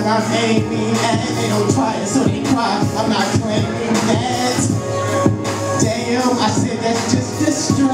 I'm aiming at. They don't try it, so they cry. I'm not claiming that. Damn, I said that's just destructive,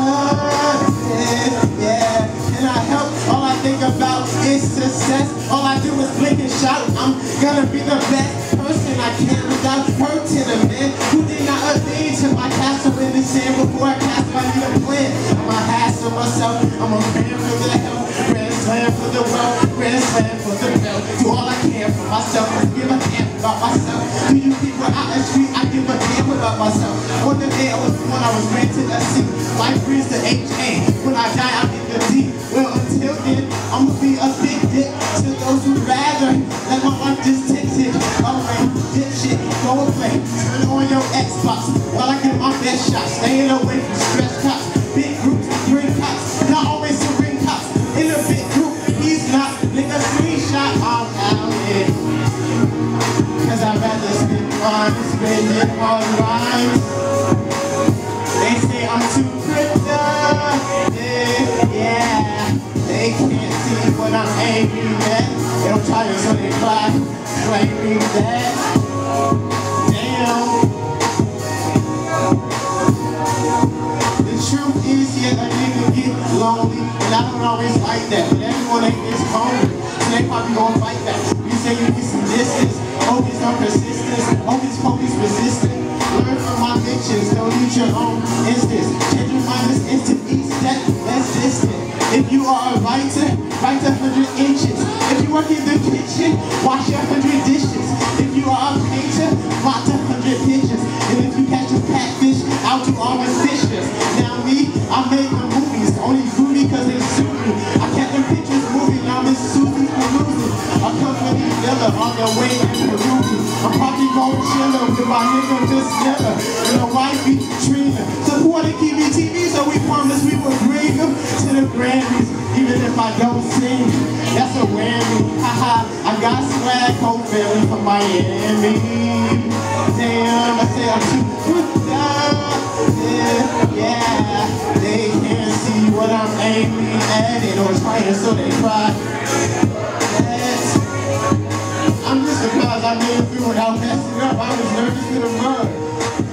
yeah. And I help, all I think about is success. All I do is blink and shout, I'm gonna be the best person I can without hurting a man who did not attain to my castle in the sand. Before I cast my need a plan, I'ma hassle myself, I'm a fan for the help, grand slam for the wealth, grand slam for the belt. Do all I can for myself, let's give a damn about myself. Do you people out the street, I give a damn about myself. On the day I was born, I was granted a C. Life brings the H-A. When I die, I'll get the D. Well, until then, I'ma be a big dick to those who rather let my life just takes it away. This shit, go away. Turn on your Xbox while I get my best shot. Staying away from stress cops. Big groups, green cops, not always the ring cops. In a big group, he's not. Nigga, screenshot, I'm out here. Cause I'd rather spend fun than spending on rhymes. They say I'm too cryptic, yeah. They can't see what I'm aiming at. They don't try to so they fly, claiming that. Damn. The truth is, yeah, a nigga get lonely, and I don't always like that. But everyone ain't this hungry, so they probably gonna fight back. You say you need some distance, focus on persistence, always focus resistant. Learn from my bitches, don't use your own instance. Change your mind is instant, each step less distant. If you are a writer, write 100 inches. If you work in the kitchen, wash 100 dishes. If you are a painter, plot 100 pictures. And if you catch a catfish, I'll do all the fishes. Now me, I made the movies, only booty cause they suit me. I kept the pictures moving, now Miss Susie perusing. A company villa on the way in Peru. I'm probably going chillin' with my nigga Miss Miller and a wifey Trina. Supporting KBTV, so we promised we would bring them to the Grammys. Even if I don't sing, that's a whammy. Haha, I got swag, whole family from Miami. Damn, I say I'm too good down. Yeah, they can't see what I'm aiming at. They don't try it, so they cry. I'm just surprised I made it through without messing up. I was nervous to the mud.